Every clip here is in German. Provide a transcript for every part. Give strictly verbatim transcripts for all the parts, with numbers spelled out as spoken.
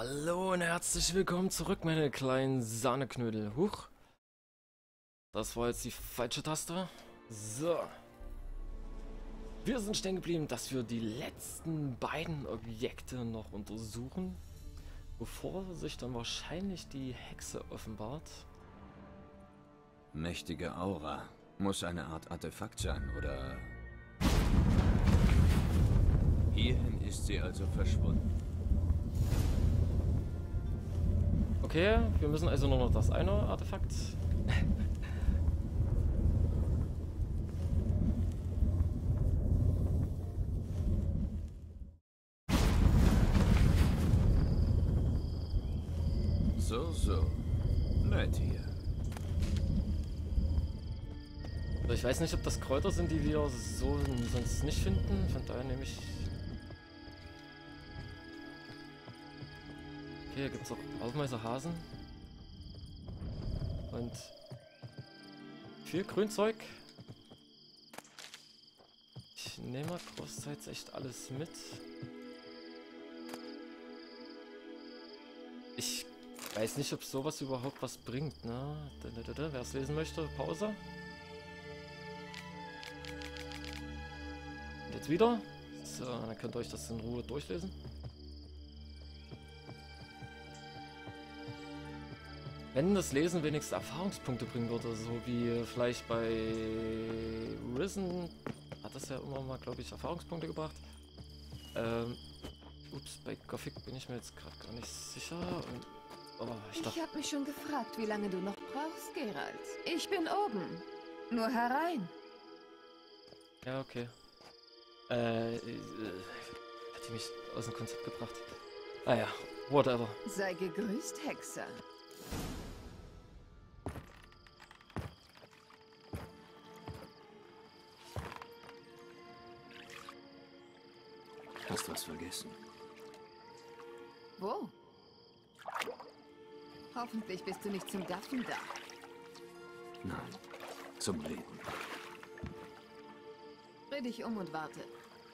Hallo und herzlich willkommen zurück, meine kleinen Sahneknödel. Huch. Das war jetzt die falsche Taste. So. Wir sind stehen geblieben, dass wir die letzten beiden Objekte noch untersuchen, bevor sich dann wahrscheinlich die Hexe offenbart. Mächtige Aura. Muss eine Art Artefakt sein, oder... Hierhin ist sie also verschwunden. Okay, wir müssen also nur noch das eine Artefakt. So, so. Nett hier. Also ich weiß nicht, ob das Kräuter sind, die wir so sonst nicht finden. Von daher nehme ich... Okay, hier gibt es auch haufenweise Hasen. Und viel Grünzeug. Ich nehme mal großteils echt alles mit. Ich weiß nicht, ob sowas überhaupt was bringt, ne? Wer es lesen möchte, Pause. Und jetzt wieder. So, dann könnt ihr euch das in Ruhe durchlesen. Wenn das Lesen wenigstens Erfahrungspunkte bringen würde, so wie vielleicht bei Risen, hat das ja immer mal, glaube ich, Erfahrungspunkte gebracht. Ähm, ups, bei Gothic bin ich mir jetzt gerade gar nicht sicher. Und, oh, ich ich dachte, habe mich schon gefragt, wie lange du noch brauchst, Geralt. Ich bin oben. Nur herein. ja, okay. Äh, äh, hat die mich aus dem Konzept gebracht. Ah ja, whatever. Sei gegrüßt, Hexer. Hast was vergessen. Wo? Hoffentlich bist du nicht zum Gaffen da. Nein, zum Reden. Dreh dich um und warte.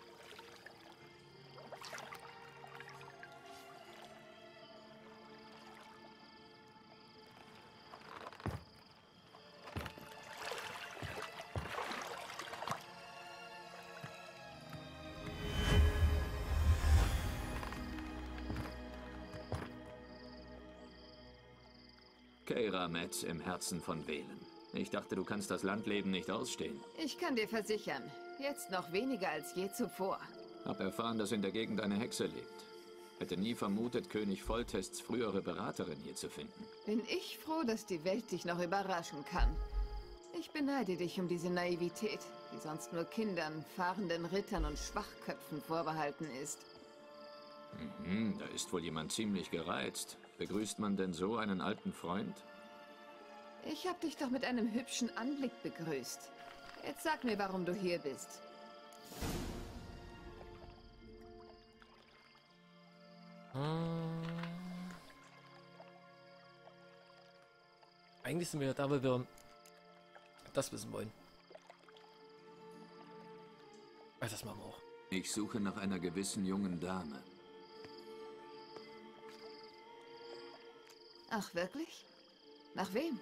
Keira Metz im Herzen von Velen. Ich dachte, du kannst das Landleben nicht ausstehen. Ich kann dir versichern, jetzt noch weniger als je zuvor. Hab erfahren, dass in der Gegend eine Hexe lebt. Hätte nie vermutet, König Foltests frühere Beraterin hier zu finden. Bin ich froh, dass die Welt dich noch überraschen kann. Ich beneide dich um diese Naivität, die sonst nur Kindern, fahrenden Rittern und Schwachköpfen vorbehalten ist. Mhm, da ist wohl jemand ziemlich gereizt. Begrüßt man denn so einen alten Freund? Ich hab dich doch mit einem hübschen Anblick begrüßt. Jetzt sag mir, warum du hier bist. Hm. Eigentlich sind wir ja da, weil wir das wissen wollen. Also das machen wir auch. Ich suche nach einer gewissen jungen Dame. Ach, wirklich? Nach wem?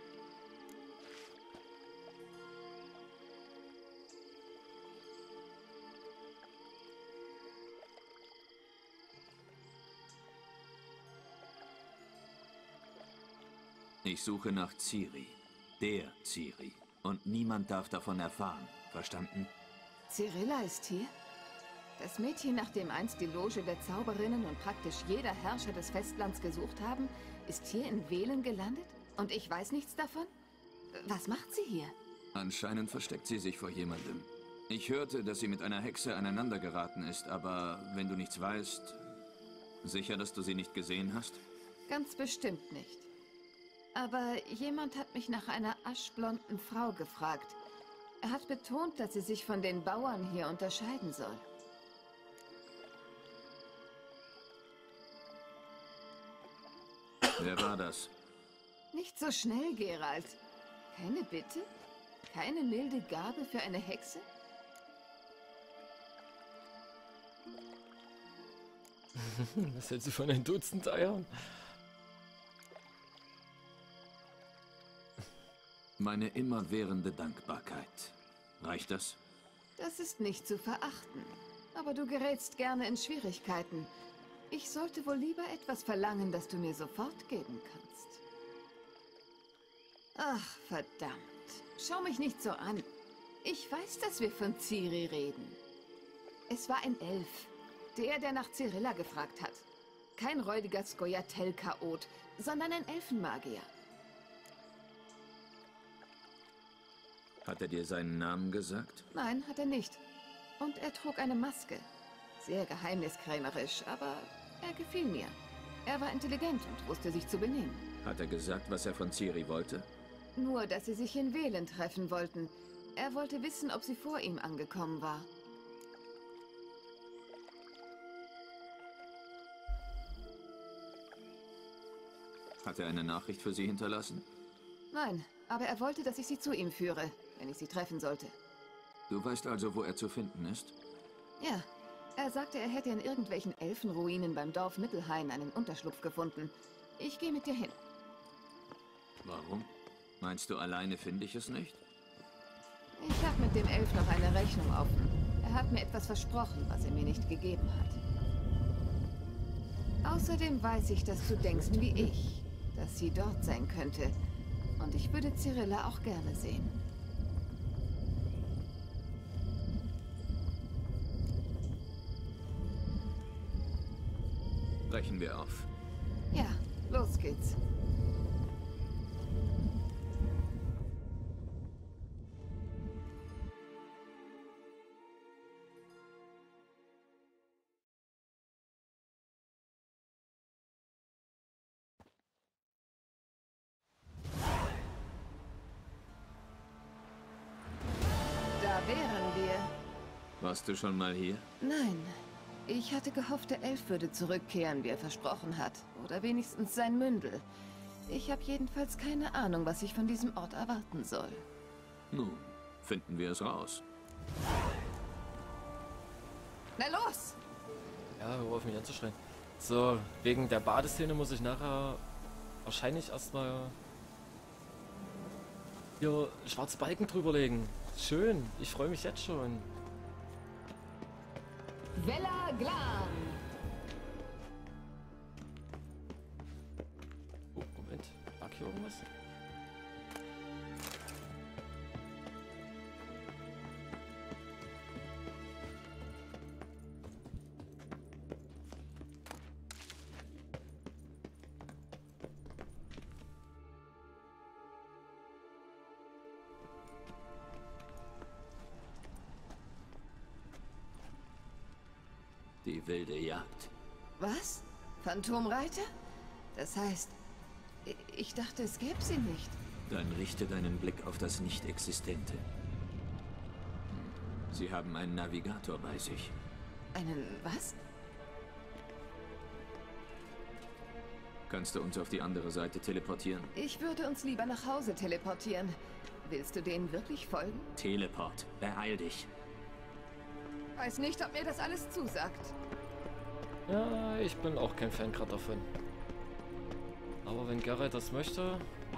Ich suche nach Ciri. Der Ciri. Und niemand darf davon erfahren. Verstanden? Cyrilla ist hier? Das Mädchen, nach dem einst die Loge der Zauberinnen und praktisch jeder Herrscher des Festlands gesucht haben, ist hier in Velen gelandet? Und ich weiß nichts davon? Was macht sie hier? Anscheinend versteckt sie sich vor jemandem. Ich hörte, dass sie mit einer Hexe aneinander geraten ist, aber wenn du nichts weißt... Sicher, dass du sie nicht gesehen hast? Ganz bestimmt nicht. Aber jemand hat mich nach einer aschblonden Frau gefragt. Er hat betont, dass sie sich von den Bauern hier unterscheiden soll. Wer war das? Nicht so schnell, Geralt. Keine Bitte? Keine milde Gabe für eine Hexe? Was hältst du von ein Dutzend Eiern? Meine immerwährende Dankbarkeit. Reicht das? Das ist nicht zu verachten. Aber du gerätst gerne in Schwierigkeiten. Ich sollte wohl lieber etwas verlangen, das du mir sofort geben kannst. Ach, verdammt. Schau mich nicht so an. Ich weiß, dass wir von Ciri reden. Es war ein Elf. Der, der nach Cirilla gefragt hat. Kein räudiger Scoia'tael-Chaot, sondern ein Elfenmagier. Hat er dir seinen Namen gesagt? Nein, hat er nicht. Und er trug eine Maske. Sehr geheimniskrämerisch, aber er gefiel mir. Er war intelligent und wusste sich zu benehmen. Hat er gesagt, was er von Ciri wollte? Nur, dass sie sich in Velen treffen wollten. Er wollte wissen, ob sie vor ihm angekommen war. Hat er eine Nachricht für sie hinterlassen? Nein, aber er wollte, dass ich sie zu ihm führe, wenn ich sie treffen sollte. Du weißt also, wo er zu finden ist? Ja, er sagte, er hätte in irgendwelchen Elfenruinen beim Dorf Mittelhain einen Unterschlupf gefunden. Ich gehe mit dir hin. Warum? Meinst du, alleine finde ich es nicht? Ich habe mit dem Elf noch eine Rechnung offen. Er hat mir etwas versprochen, was er mir nicht gegeben hat. Außerdem weiß ich, dass du denkst wie ich, dass sie dort sein könnte. Und ich würde Cirilla auch gerne sehen. Brechen wir auf. Ja, los geht's. Da wären wir. Warst du schon mal hier? Nein. Ich hatte gehofft, der Elf würde zurückkehren, wie er versprochen hat. Oder wenigstens sein Mündel. Ich habe jedenfalls keine Ahnung, was ich von diesem Ort erwarten soll. Nun, finden wir es raus. Na los! Ja, hör auf mich anzuschreien. So, wegen der Badeszene muss ich nachher wahrscheinlich erstmal hier schwarze Balken drüberlegen. Schön, ich freue mich jetzt schon. Vela Glan! Oh, Moment, lag hier irgendwas? Die wilde Jagd. Was? Phantomreiter? Das heißt, i- ich dachte, es gäbe sie nicht. Dann richte deinen Blick auf das Nicht-Existente. Sie haben einen Navigator bei sich. Einen was? Kannst du uns auf die andere Seite teleportieren? Ich würde uns lieber nach Hause teleportieren. Willst du denen wirklich folgen? Teleport. Beeil dich. Weiß nicht, ob mir das alles zusagt. Ja, ich bin auch kein Fan gerade davon. Aber wenn Geralt das möchte,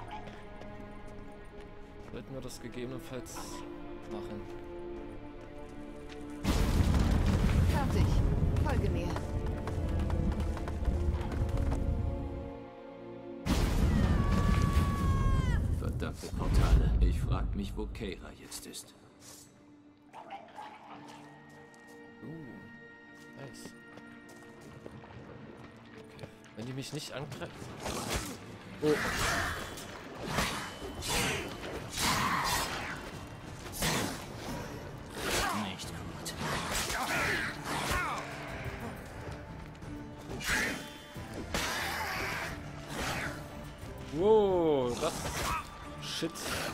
sollten wir das gegebenenfalls machen. Fertig. Folge mir. Verdammte Portale. Ich frag mich, wo Keira jetzt ist. Uh, nice. Okay. Wenn die mich nicht angreifen. Oh. Nicht gut. Wow, das. Shit.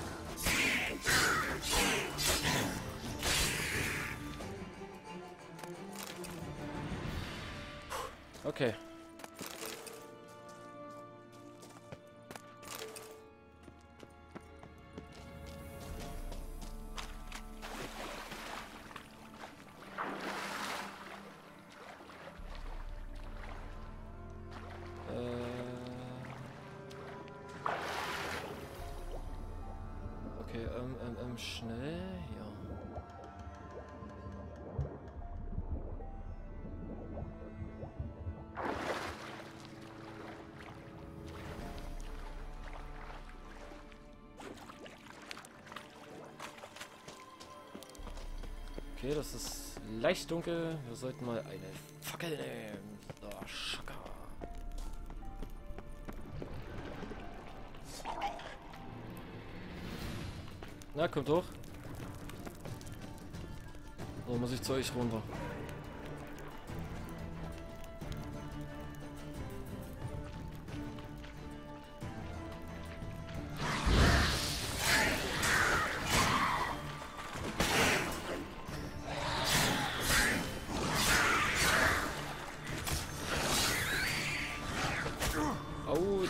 Okay. schnell hier. Okay, das ist leicht dunkel. Wir sollten mal eine Fackel nehmen. So, Schaka. Na, kommt hoch. So, muss ich zu euch runter. Oh,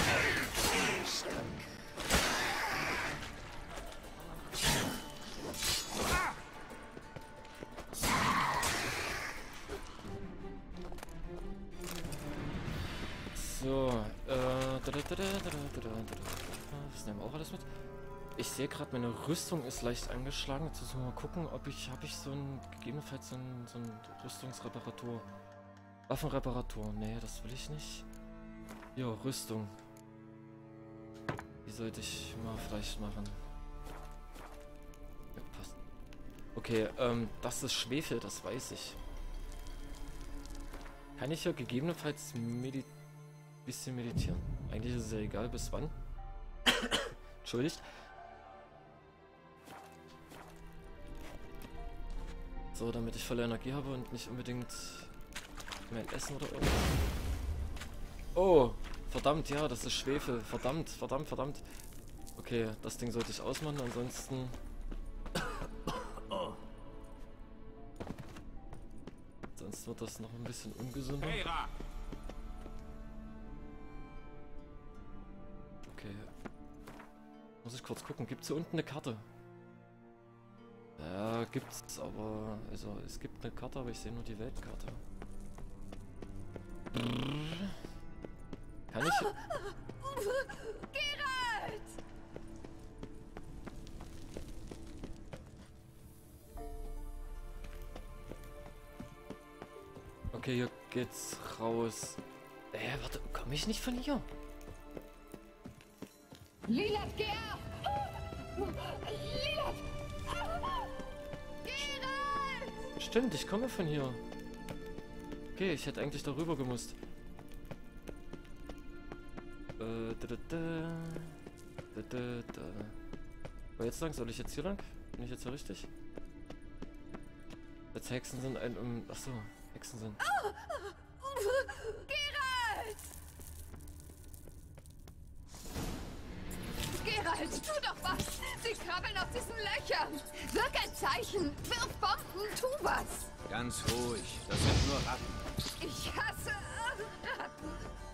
so, äh, da, da, da, da, da, da, da. Das nehmen wir auch alles mit. Ich sehe gerade, meine Rüstung ist leicht angeschlagen. Jetzt müssen wir mal gucken, ob ich, habe ich so ein, gegebenenfalls so ein, so ein Rüstungsreparatur. Waffenreparatur. Nee, das will ich nicht. Ja, Rüstung. Die sollte ich mal vielleicht machen. Ja, passt. Okay, ähm, das ist Schwefel, das weiß ich. Kann ich ja gegebenenfalls medi bisschen meditieren. Eigentlich ist es ja egal, bis wann. Entschuldigt. So, damit ich volle Energie habe und nicht unbedingt mein Essen oder irgendwas. Oh, verdammt, ja, das ist Schwefel. Verdammt, verdammt, verdammt. Okay, das Ding sollte ich ausmachen, ansonsten... Sonst wird das noch ein bisschen ungesünder. Okay. Muss ich kurz gucken, gibt es hier unten eine Karte? Ja, gibt's, aber... Also, es gibt eine Karte, aber ich sehe nur die Weltkarte. Kann ich... Geralt! Okay, hier geht's raus. Äh, warte, komme ich nicht von hier? Lilat, geh ab! Lilat! Geralt! Stimmt, ich komme von hier. Okay, ich hätte eigentlich darüber gemusst. Äh, da, da, da. Da, da, da. Wo jetzt lang? Soll ich jetzt hier lang? Bin ich jetzt hier richtig? Jetzt Hexen sind ein... Um, achso, Hexen sind. Oh! Geralt! Geralt, tu doch was! Sie krabbeln aus diesen Löchern! Wirk ein Zeichen! Wirf Bomben! Tu was! Ganz ruhig, das sind nur Ratten. Ich hasse Ratten!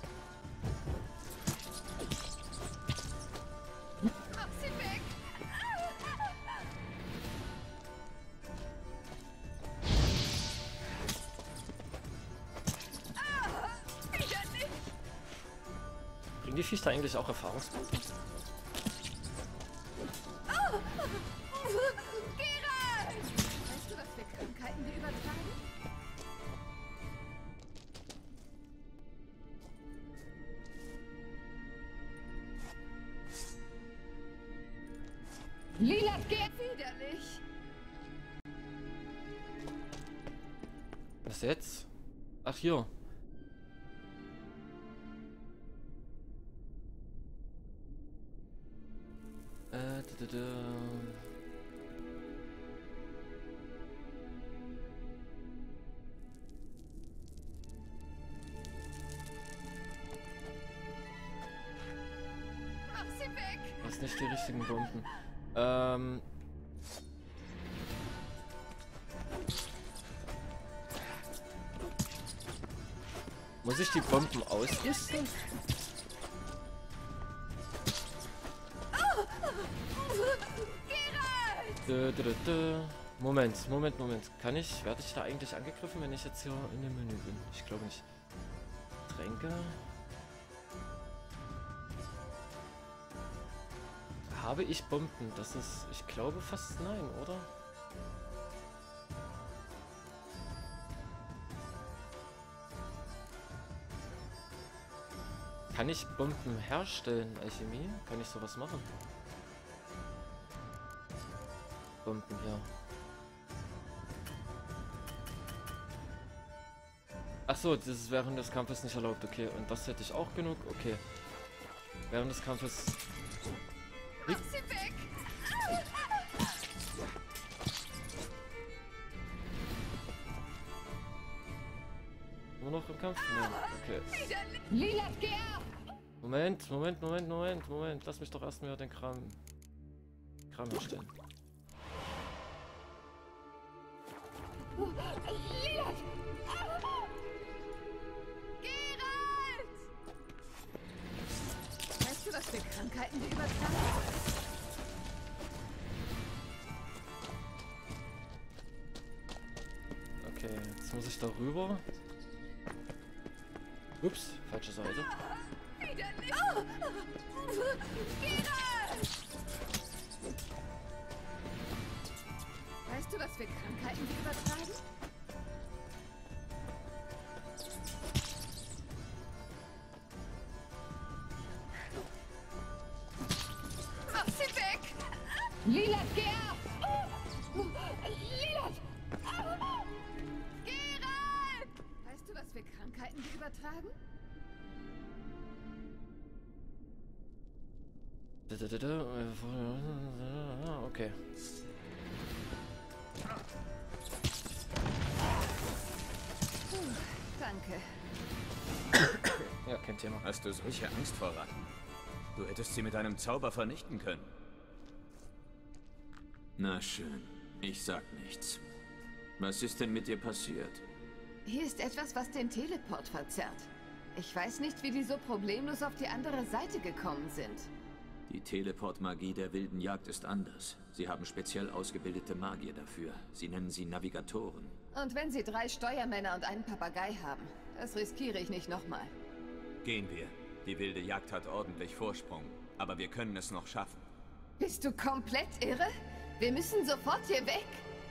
Mach sie weg! Ah, wieder nicht! Kriegen die Viecher eigentlich auch Erfahrungspunkte? Geralt! Weißt du, was für Krankheiten wir übertragen? Lilat, geh widerlich! Was jetzt? Ach, hier. Äh, da, da, da. Mach sie weg! Das sind nicht die richtigen Bomben. Ähm. Muss ich die Bomben ausrüsten? Dö, dö, dö, dö. Moment, Moment, Moment. Kann ich, werde ich da eigentlich angegriffen, wenn ich jetzt hier in dem Menü bin? Ich glaube nicht. Tränke. Habe ich Bomben? Das ist, ich glaube fast nein, oder? Kann ich Bomben herstellen, Alchemie? Kann ich sowas machen? Bomben, ja. Ach so, das ist während des Kampfes nicht erlaubt, okay. Und das hätte ich auch genug, okay. Während des Kampfes... Mach sie weg! Nur noch im Kampf? Nein, okay. Lila, geh ab! Moment, Moment, Moment, Moment, Moment. Lass mich doch erstmal den Kram... Kram herstellen. Lila! Geralt! Weißt du, was für Krankheiten wir übertragen? Okay, jetzt muss ich da rüber. Ups, falsche Seite. Wieder nicht! Oh! Geralt! Weißt du, was für Krankheiten wir übertragen? Mach sie weg! Lila, geh ab! Lila! Geralt! Weißt du, was für Krankheiten wir übertragen? Okay. Danke. Ja, kein Thema. Hast du solche Angst vor Ratten? Du hättest sie mit einem Zauber vernichten können. Na schön, ich sag nichts. Was ist denn mit dir passiert? Hier ist etwas, was den Teleport verzerrt. Ich weiß nicht, wie die so problemlos auf die andere Seite gekommen sind. Die Teleport-Magie der wilden Jagd ist anders. Sie haben speziell ausgebildete Magier dafür. Sie nennen sie Navigatoren. Und wenn sie drei Steuermänner und einen Papagei haben, das riskiere ich nicht nochmal. Gehen wir. Die wilde Jagd hat ordentlich Vorsprung. Aber wir können es noch schaffen. Bist du komplett irre? Wir müssen sofort hier weg.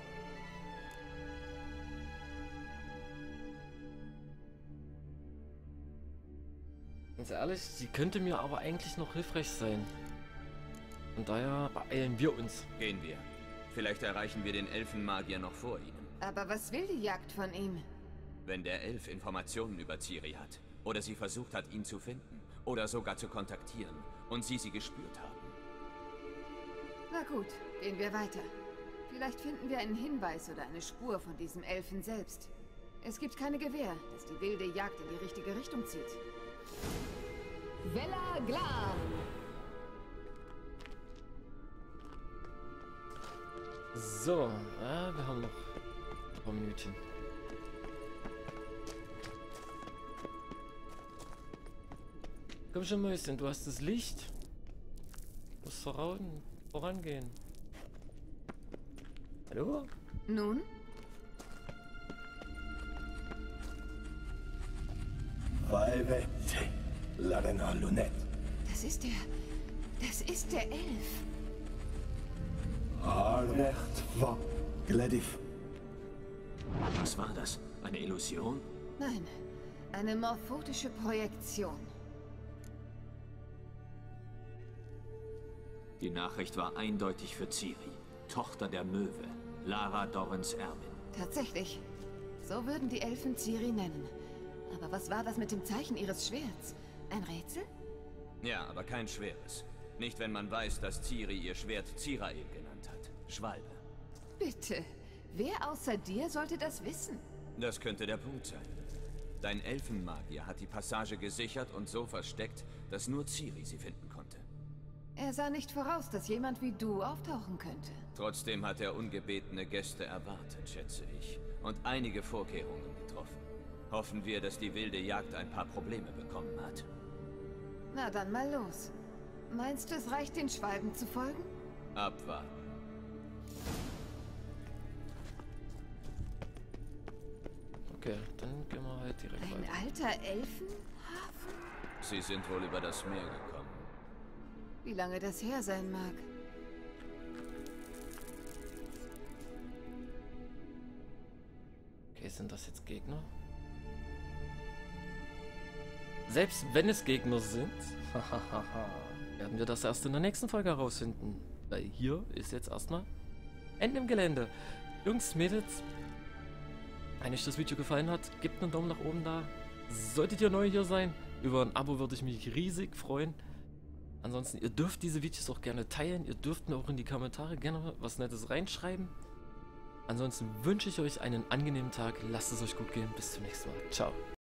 Ganz ehrlich, sie könnte mir aber eigentlich noch hilfreich sein. Von daher beeilen wir uns. Gehen wir. Vielleicht erreichen wir den Elfenmagier noch vor ihnen. Aber was will die Jagd von ihm? Wenn der Elf Informationen über Ciri hat, oder sie versucht hat, ihn zu finden, oder sogar zu kontaktieren, und sie sie gespürt haben. Na gut, gehen wir weiter. Vielleicht finden wir einen Hinweis oder eine Spur von diesem Elfen selbst. Es gibt keine Gewähr, dass die wilde Jagd in die richtige Richtung zieht. Vela Glan! So, äh, wir haben noch ein paar Minütchen. Komm schon, Mäuschen, du hast das Licht. Du musst voran, vorangehen. Hallo? Nun? Vaevette, Larena Lunette. Das ist der... Das ist der Elf. Arrecht va Gledif. Was war das? Eine Illusion? Nein, eine morphotische Projektion. Die Nachricht war eindeutig für Ciri, Tochter der Möwe, Lara Dorrens Erbin. Tatsächlich. So würden die Elfen Ciri nennen. Aber was war das mit dem Zeichen ihres Schwerts? Ein Rätsel? Ja, aber kein schweres. Nicht, wenn man weiß, dass Ciri ihr Schwert Zirael genannt hat. Schwalbe. Bitte. Wer außer dir sollte das wissen? Das könnte der Punkt sein. Dein Elfenmagier hat die Passage gesichert und so versteckt, dass nur Ciri sie finden konnte. Er sah nicht voraus, dass jemand wie du auftauchen könnte. Trotzdem hat er ungebetene Gäste erwartet, schätze ich. Und einige Vorkehrungen getroffen. Hoffen wir, dass die wilde Jagd ein paar Probleme bekommen hat. Na dann mal los. Meinst du, es reicht, den Schwalben zu folgen? Abwarten. Okay, dann gehen wir halt direkt Ein weiter. alter Elfenhafen? Sie sind wohl über das Meer gekommen. Wie lange das her sein mag. Okay, sind das jetzt Gegner? Selbst wenn es Gegner sind, werden wir das erst in der nächsten Folge herausfinden. Weil hier ist jetzt erstmal Ende im Gelände. Jungs, Mädels, wenn euch das Video gefallen hat, gebt einen Daumen nach oben da. Solltet ihr neu hier sein, über ein Abo würde ich mich riesig freuen. Ansonsten, ihr dürft diese Videos auch gerne teilen. Ihr dürft mir auch in die Kommentare gerne was Nettes reinschreiben. Ansonsten wünsche ich euch einen angenehmen Tag. Lasst es euch gut gehen. Bis zum nächsten Mal. Ciao.